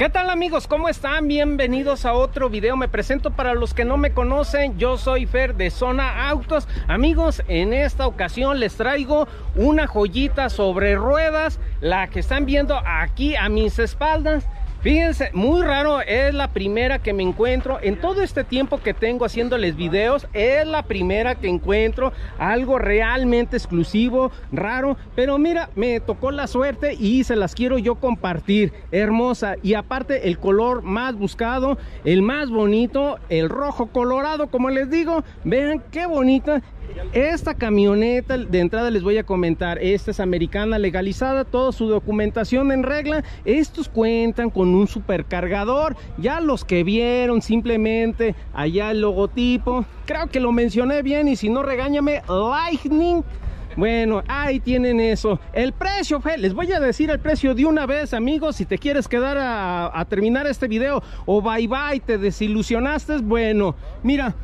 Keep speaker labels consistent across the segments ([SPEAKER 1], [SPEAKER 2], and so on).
[SPEAKER 1] ¿Qué tal amigos? ¿Cómo están? Bienvenidos a otro video. Me presento para los que no me conocen. Yo soy Fer de Zona Autos. Amigos, en esta ocasión les traigo una joyita sobre ruedas, la que están viendo aquí a mis espaldas. Fíjense, muy raro, es la primera que me encuentro en todo este tiempo que tengo haciéndoles videos. Es la primera que encuentro algo realmente exclusivo, raro, pero mira, me tocó la suerte y se las quiero yo compartir. Hermosa, y aparte el color más buscado, el más bonito, el rojo colorado, como les digo. Vean qué bonita. Esta camioneta, de entrada les voy a comentar, esta es americana, legalizada, toda su documentación en regla. Estos cuentan con un supercargador. Ya los que vieron simplemente allá el logotipo, creo que lo mencioné bien, y si no regáñame, Lightning. Bueno, ahí tienen eso. El precio, les voy a decir el precio de una vez, amigos. Si te quieres quedar a terminar este video o bye bye, te desilusionaste, bueno, mira,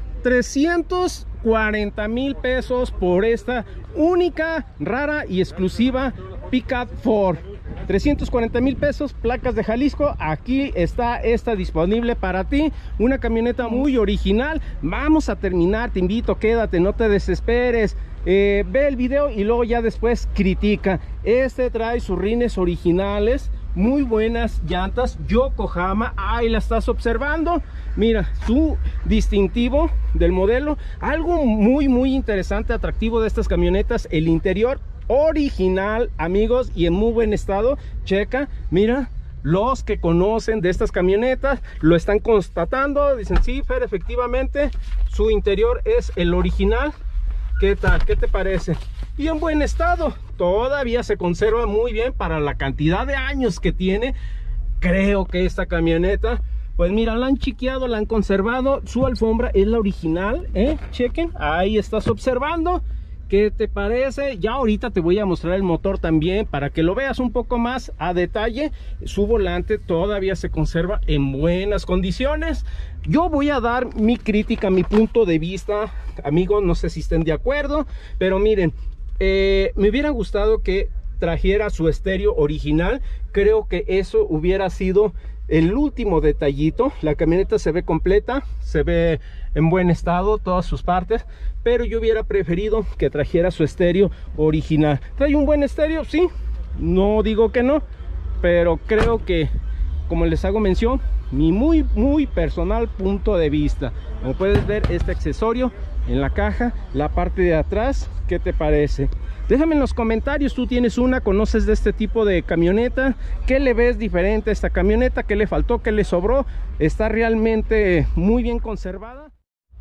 [SPEAKER 1] 340,000 pesos por esta única, rara y exclusiva Pickup Ford. 340,000 pesos, placas de Jalisco. Aquí está esta disponible para ti, una camioneta muy original. Vamos a terminar, te invito, quédate, no te desesperes. Ve el video y luego ya después critica. Este trae sus rines originales, muy buenas llantas Yokohama. Ahí la estás observando. Mira su distintivo del modelo. Algo muy interesante, atractivo de estas camionetas, el interior original, amigos, y en muy buen estado. Checa, mira, los que conocen de estas camionetas lo están constatando. Dicen, sí, Fer, efectivamente su interior es el original. ¿Qué tal? ¿Qué te parece? Y en buen estado, todavía se conserva muy bien para la cantidad de años que tiene. Creo que esta camioneta, pues mira, la han chiqueado, la han conservado. Su alfombra es la original, chequen, ahí estás observando. ¿Qué te parece? Ya ahorita te voy a mostrar el motor también para que lo veas un poco más a detalle. Su volante todavía se conserva en buenas condiciones. Yo voy a dar mi crítica, mi punto de vista, amigos, no sé si estén de acuerdo, pero miren, me hubiera gustado que trajera su estéreo original. Creo que eso hubiera sido el último detallito. La camioneta se ve completa, se ve en buen estado todas sus partes, pero yo hubiera preferido que trajera su estéreo original. ¿Trae un buen estéreo? Sí, no digo que no, pero creo que, como les hago mención, mi muy personal punto de vista. Como puedes ver, este accesorio en la caja, la parte de atrás, ¿qué te parece? Déjame en los comentarios, tú tienes una, conoces de este tipo de camioneta, ¿qué le ves diferente a esta camioneta? ¿Qué le faltó? ¿Qué le sobró? ¿Está realmente muy bien conservada?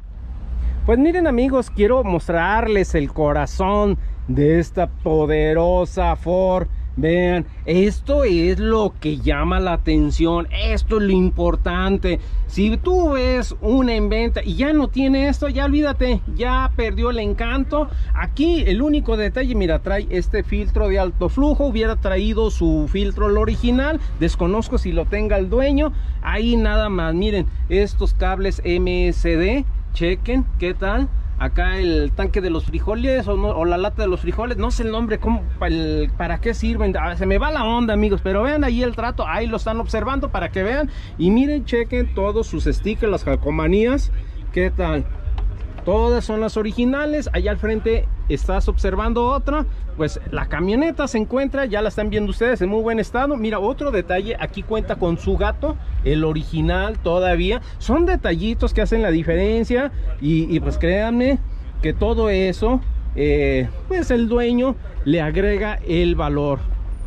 [SPEAKER 1] Pues miren amigos, quiero mostrarles el corazón de esta poderosa Ford. Vean, esto es lo que llama la atención, esto es lo importante. Si tú ves una en venta y ya no tiene esto, ya olvídate, ya perdió el encanto. Aquí el único detalle, mira, trae este filtro de alto flujo. Hubiera traído su filtro el original, desconozco si lo tenga el dueño. Ahí nada más, miren, estos cables MSD, chequen, ¿qué tal? Acá el tanque de los frijoles o la lata de los frijoles, no sé el nombre, para qué sirven, se me va la onda amigos, pero vean ahí el trato, ahí lo están observando para que vean. Y miren, chequen todos sus stickers, las calcomanías, ¿qué tal? Todas son las originales. Allá al frente estás observando otra. Pues la camioneta se encuentra, ya la están viendo ustedes, en muy buen estado. Mira, otro detalle, aquí cuenta con su gato, el original todavía. Son detallitos que hacen la diferencia. Y pues créanme que todo eso, pues el dueño le agrega el valor.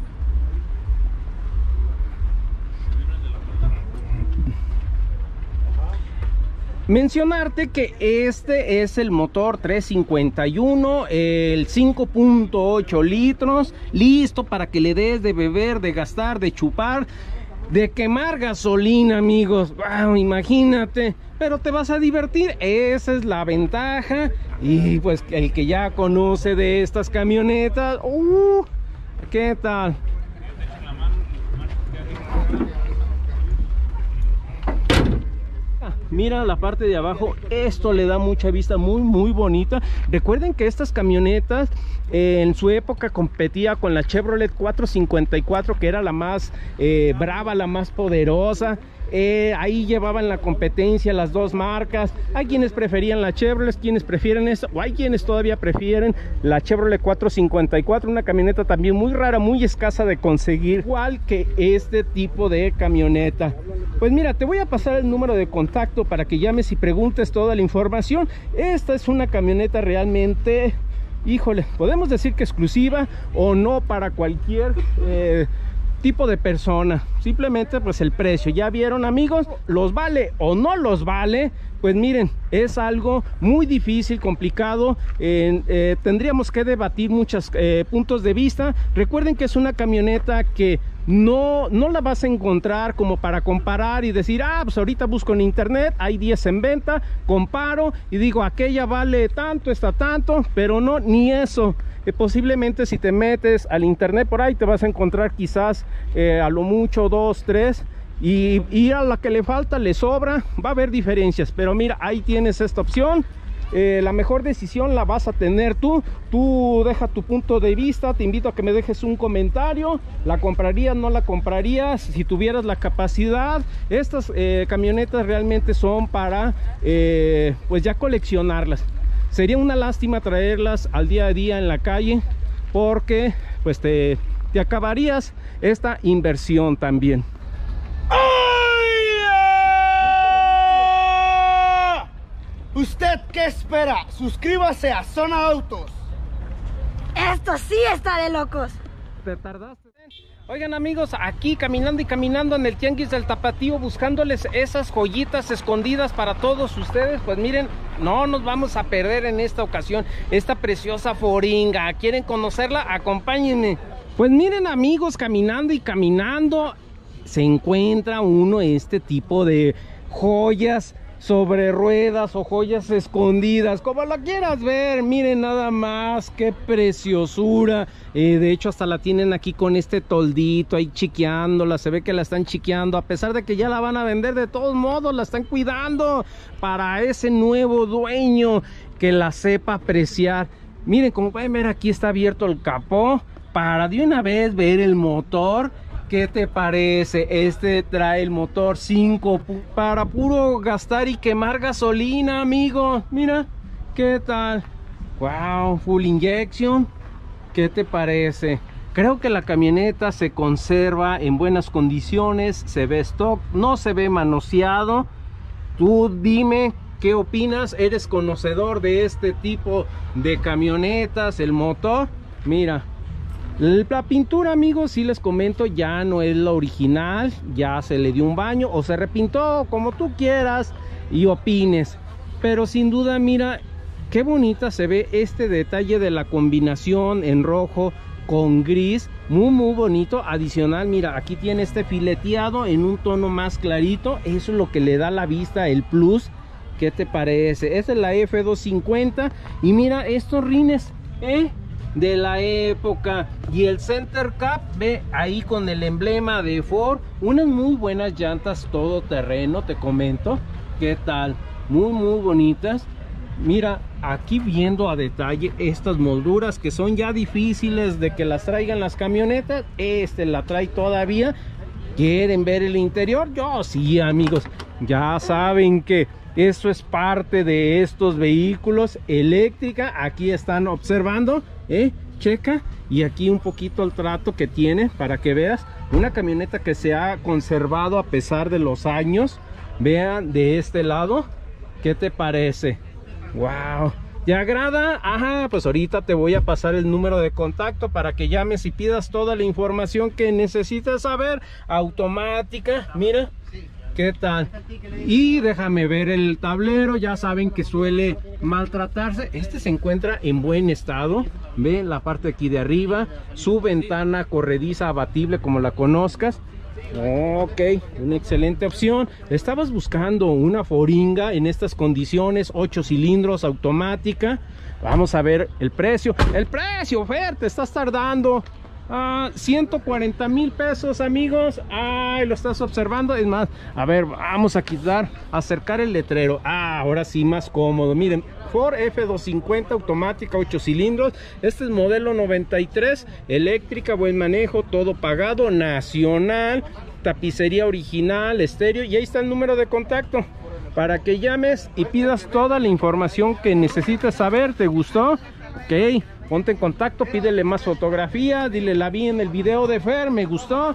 [SPEAKER 1] Mencionarte que este es el motor 351, el 5.8 litros, listo para que le des de beber, de gastar, de chupar, de quemar gasolina, amigos. Wow, imagínate, pero te vas a divertir, esa es la ventaja. Y pues el que ya conoce de estas camionetas, ¿qué tal? mira la parte de abajo, esto le da mucha vista, muy bonita. Recuerden que estas camionetas en su época competía con la Chevrolet 454, que era la más brava, la más poderosa. Ahí llevaban la competencia las dos marcas. Hay quienes preferían la Chevrolet, quienes prefieren esta, o hay quienes todavía prefieren la Chevrolet 454, una camioneta también muy rara, muy escasa de conseguir, igual que este tipo de camioneta. Pues mira, te voy a pasar el número de contacto para que llames y preguntes toda la información. Esta es una camioneta realmente, híjole, podemos decir que exclusiva o no para cualquier tipo de persona. Simplemente pues el precio, ya vieron amigos, los vale o no los vale. Pues miren, es algo muy difícil, complicado. Tendríamos que debatir muchos puntos de vista. Recuerden que es una camioneta que no la vas a encontrar como para comparar y decir, ah, pues ahorita busco en internet, hay 10 en venta, comparo y digo, aquella vale tanto, está tanto, pero no, ni eso. Posiblemente si te metes al internet por ahí te vas a encontrar quizás a lo mucho 2, 3 y a la que le falta le sobra, va a haber diferencias, pero mira, ahí tienes esta opción. La mejor decisión la vas a tener tú deja tu punto de vista, te invito a que me dejes un comentario. ¿La comprarías, no la comprarías? Si tuvieras la capacidad. Estas camionetas realmente son para pues ya coleccionarlas. Sería una lástima traerlas al día a día en la calle, porque pues te acabarías esta inversión también.
[SPEAKER 2] ¿Usted qué espera? Suscríbase a Zona Autos.
[SPEAKER 3] Esto sí está de locos.
[SPEAKER 1] Te tardaste. Oigan amigos, aquí caminando y caminando en el Tianguis del Tapatío, buscándoles esas joyitas escondidas para todos ustedes. Pues miren, no nos vamos a perder en esta ocasión esta preciosa Foringa. ¿Quieren conocerla? Acompáñenme. Pues miren amigos, caminando y caminando, se encuentra uno este tipo de joyas sobre ruedas o joyas escondidas, como la quieras ver. Miren nada más, qué preciosura. De hecho hasta la tienen aquí con este toldito ahí chiqueándola, se ve que la están chiqueando, a pesar de que ya la van a vender. De todos modos la están cuidando para ese nuevo dueño que la sepa apreciar. Miren, como pueden ver, aquí está abierto el capó para de una vez ver el motor. ¿Qué te parece? Este trae el motor 5 para puro gastar y quemar gasolina, amigo. Mira, ¿qué tal? Wow, full injection. ¿Qué te parece? Creo que la camioneta se conserva en buenas condiciones, se ve stock, no se ve manoseado. Tú dime qué opinas, eres conocedor de este tipo de camionetas, el motor. Mira. La pintura, amigos, sí les comento, ya no es la original, ya se le dio un baño o se repintó, como tú quieras y opines. Pero sin duda, mira, qué bonita se ve este detalle de la combinación en rojo con gris, muy bonito. Adicional, mira, aquí tiene este fileteado en un tono más clarito, eso es lo que le da a la vista el plus. ¿Qué te parece? Esta es la F250 y mira estos rines, de la época, y el center cap, ve ahí con el emblema de Ford. Unas muy buenas llantas todoterreno, te comento. ¿Qué tal? Muy bonitas. Mira, aquí viendo a detalle estas molduras que son ya difíciles de que las traigan las camionetas. La trae todavía. ¿Quieren ver el interior? Yo sí, amigos. Ya saben que eso es parte de estos vehículos eléctrica. Aquí están observando, checa, y aquí un poquito el trato que tiene para que veas. Una camioneta que se ha conservado a pesar de los años. Vean de este lado. ¿Qué te parece? Wow. ¿Te agrada? Ajá, pues ahorita te voy a pasar el número de contacto para que llames y pidas toda la información que necesitas saber. Automática, mira. ¿Qué tal? Y déjame ver el tablero. Ya saben que suele maltratarse. Este se encuentra en buen estado. Ve la parte aquí de arriba. Su ventana corrediza abatible, como la conozcas. Ok, una excelente opción. Estabas buscando una Foringa en estas condiciones, 8 cilindros, automática. Vamos a ver el precio. El precio, Fer, te estás tardando. 140,000 pesos, amigos. Ay, lo estás observando. Es más, a ver, vamos a acercar el letrero. Ahora sí, más cómodo. Miren, Ford F250 automática, 8 cilindros. Este es modelo 93, eléctrica, buen manejo, todo pagado, nacional, tapicería original, estéreo. Y ahí está el número de contacto para que llames y pidas toda la información que necesitas saber. ¿Te gustó? Ok, ponte en contacto, pídele más fotografía, dile: la vi en el video de Fer, me gustó.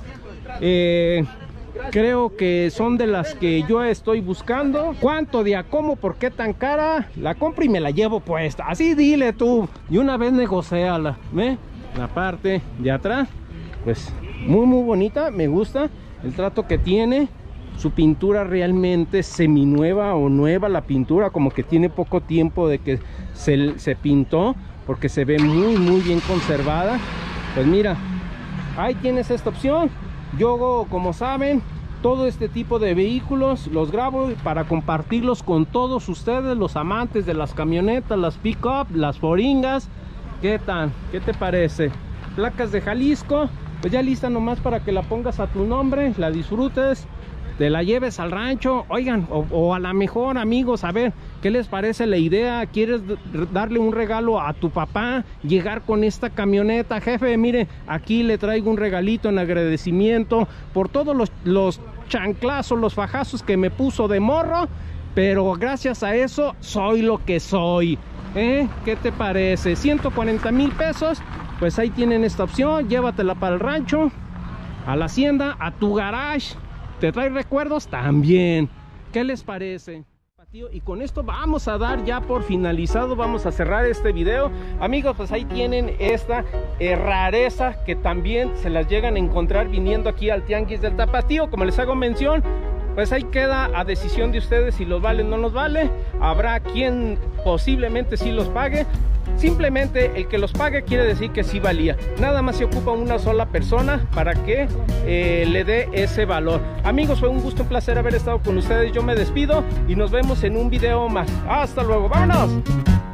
[SPEAKER 1] Creo que son de las que yo estoy buscando. ¿Cuánto de a cómo? ¿Por qué tan cara? La compro y me la llevo puesta. Así dile tú. Y una vez negociala. ¿Ve? La parte de atrás, pues muy bonita. Me gusta el trato que tiene. Su pintura realmente seminueva o nueva. La pintura como que tiene poco tiempo de que se pintó, porque se ve muy bien conservada. Pues mira, ahí tienes esta opción. Yo, como saben, todo este tipo de vehículos los grabo para compartirlos con todos ustedes, los amantes de las camionetas, las pick-up, las foringas. ¿Qué tal? ¿Qué te parece? Placas de Jalisco, pues ya lista nomás para que la pongas a tu nombre, la disfrutes, te la lleves al rancho. Oigan, o a lo mejor, amigos, a ver, ¿qué les parece la idea? ¿Quieres darle un regalo a tu papá? Llegar con esta camioneta: jefe, mire, aquí le traigo un regalito en agradecimiento por todos los chanclazos, los fajazos que me puso de morro, pero gracias a eso soy lo que soy. ¿Qué te parece? 140,000 pesos, pues ahí tienen esta opción. Llévatela para el rancho, a la hacienda, a tu garage. ¿Te trae recuerdos? También. ¿Qué les parece? Y con esto vamos a dar ya por finalizado, vamos a cerrar este video. Amigos, pues ahí tienen esta rareza que también se las llegan a encontrar viniendo aquí al Tianguis del Tapatío. Como les hago mención, pues ahí queda a decisión de ustedes si los vale o no los vale. Habrá quien posiblemente sí los pague. Simplemente el que los pague quiere decir que sí valía. Nada más se ocupa una sola persona para que le dé ese valor. Amigos, fue un gusto, un placer haber estado con ustedes. Yo me despido y nos vemos en un video más. Hasta luego, vámonos.